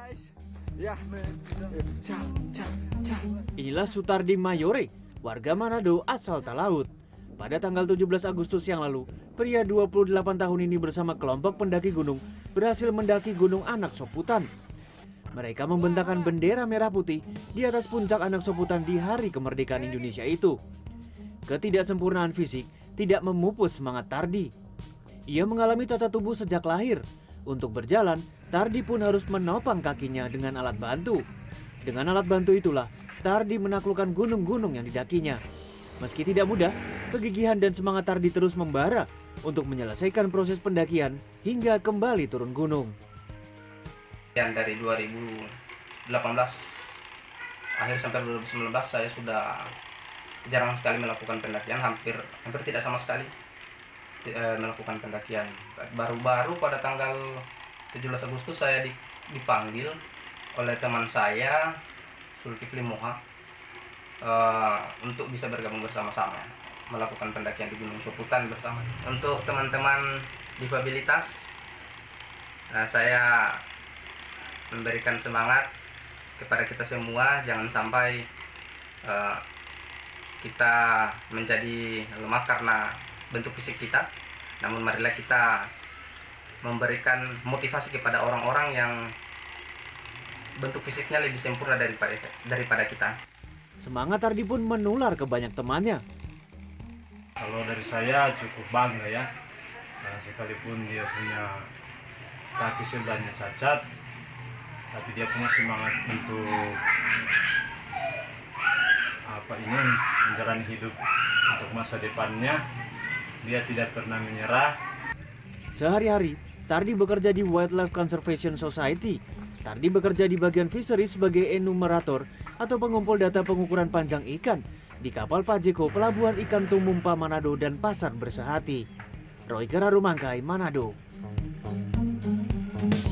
Inilah Sutardi Mayore, warga Manado asal Talaut. Pada tanggal 17 Agustus yang lalu, pria 28 tahun ini bersama kelompok pendaki gunung berhasil mendaki Gunung Anak Soputan. Mereka membentangkan bendera merah putih di atas puncak Anak Soputan di hari kemerdekaan Indonesia itu. Ketidaksempurnaan fisik tidak memupus semangat Tardi. Ia mengalami cacat tubuh sejak lahir. Untuk berjalan, Tardi pun harus menopang kakinya dengan alat bantu. Dengan alat bantu itulah, Tardi menaklukkan gunung-gunung yang didakinya. Meski tidak mudah, kegigihan dan semangat Tardi terus membara untuk menyelesaikan proses pendakian hingga kembali turun gunung. Yang dari 2018 akhir sampai 2019 saya sudah jarang sekali melakukan pendakian, hampir tidak sama sekali melakukan pendakian. Baru-baru pada tanggal 17 Agustus saya dipanggil oleh teman saya Zulkifli Moha untuk bisa bergabung bersama-sama melakukan pendakian di Gunung Soputan bersama. Untuk teman-teman difabilitas, saya memberikan semangat kepada kita semua, jangan sampai kita menjadi lemah karena bentuk fisik kita. Namun marilah kita memberikan motivasi kepada orang-orang yang bentuk fisiknya lebih sempurna daripada kita. Semangat Tardi pun menular ke banyak temannya. Kalau dari saya cukup bangga ya, sekalipun dia punya kaki sebelahnya cacat, tapi dia punya semangat untuk menjalani hidup untuk masa depannya. Dia tidak pernah menyerah. Sehari-hari, Tardi bekerja di Wildlife Conservation Society. Tardi bekerja di bagian fishery sebagai enumerator atau pengumpul data pengukuran panjang ikan di kapal Pajeko Pelabuhan Ikan Tumumpa Manado dan Pasar Bersehati. Roy Gerarumangkai, Manado.